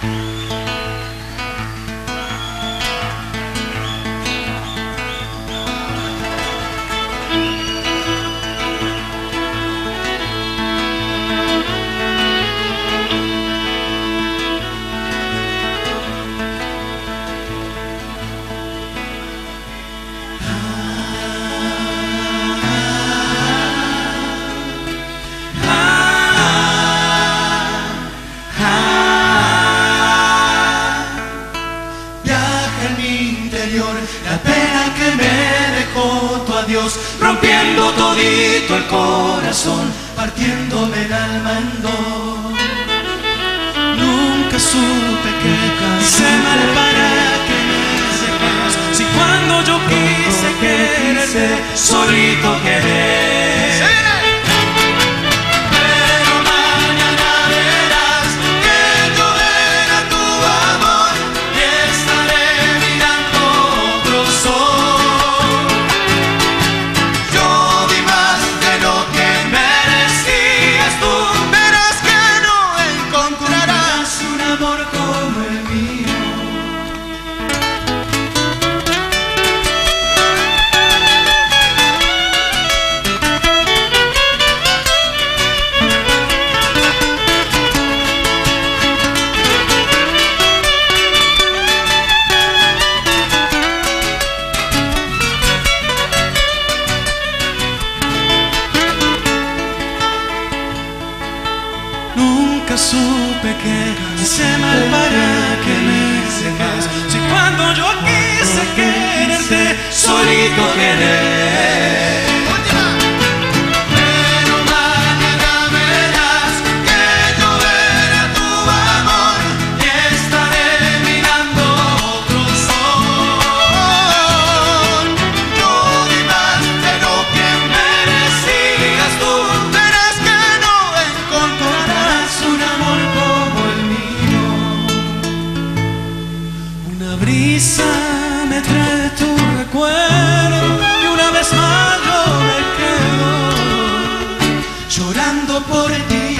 La pena que me dejó tu adiós, rompiendo todito el corazón, partiéndome el alma en dos. Nunca supe que hice mal para que me dejas, si cuando yo quise quererte, solito quedé. Supe que hice mal para que me dejas, si cuando yo quise quererte, solito quedé. Me trae tu recuerdo y una vez más yo me quedo llorando por ti.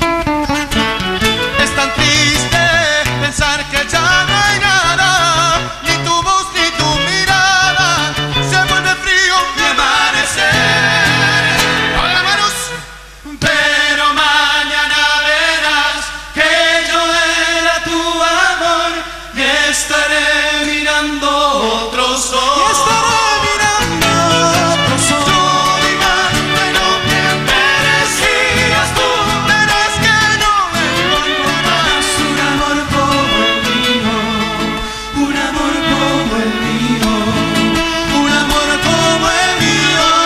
Es tan triste pensar que ya no hay nada, ni tu voz ni tu mirada, se vuelve frío mi amanecer. Con las manos, pero mañana verás que yo era tu amor y estaré otro sol. Y estaré mirando otro sol. Yo di más de lo que merecías tú, pero es que no encontrarás un amor como el mío, un amor como el mío, un amor como el mío.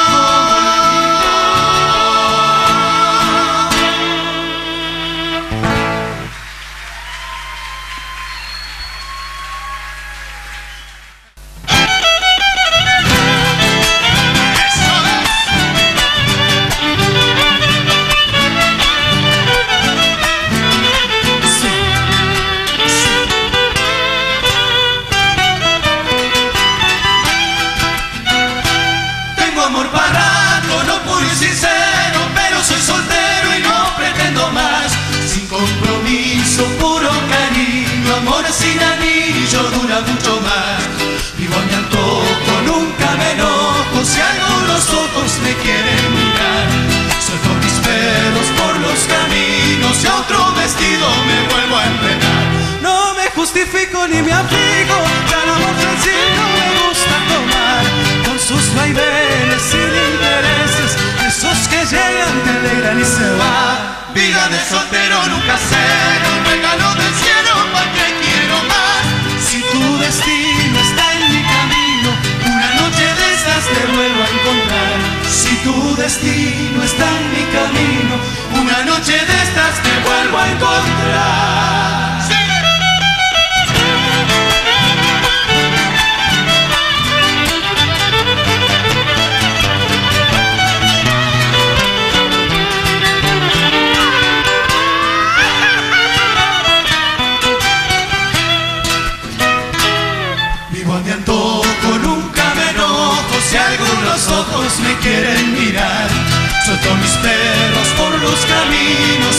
amor barato, no puro y sincero, pero soy soltero y no pretendo más. Sin compromiso, puro cariño, amor sin anillo dura mucho más. Vivo a mi antojo, nunca me enojo, si algunos ojos me quieren mirar. Suelto mis pelos por los caminos y a otro vestido me vuelvo a enredar. No me justifico ni me aplico, ya el amor sencillo me gusta tomar, con sus vaivenes sin intereses, esos que llegan, te alegran y se van. Vida de soltero nunca será un regalo del cielo, ¿para qué quiero más? Si tu destino está en mi camino, una noche de esas te vuelvo a encontrar. Si tu destino está en mi camino, una noche de estas te vuelvo a encontrar. ¡Sí! De antojo, nunca me enojo si algunos ojos me quieren mirar. Suelto mis perros por los caminos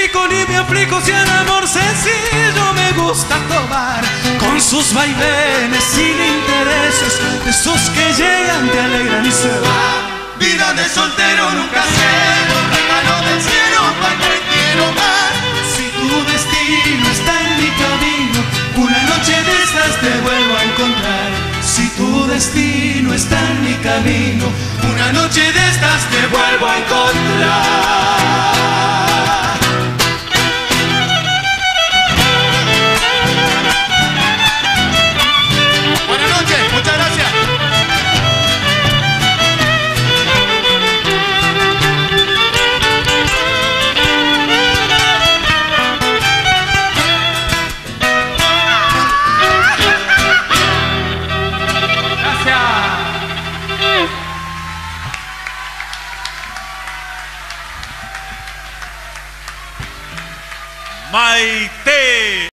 justifico ni me aplico si el amor sencillo me gusta tomar, con sus vaivenes sin intereses, de esos que llegan, te alegran y se van. Vida de soltero nunca cero, regalo del cielo, pa' que quiero más. Si tu destino está en mi camino, una noche de estas te vuelvo a encontrar. Si tu destino está en mi camino, una noche de estas te vuelvo a encontrar. Buenas noches, muchas gracias. Maite.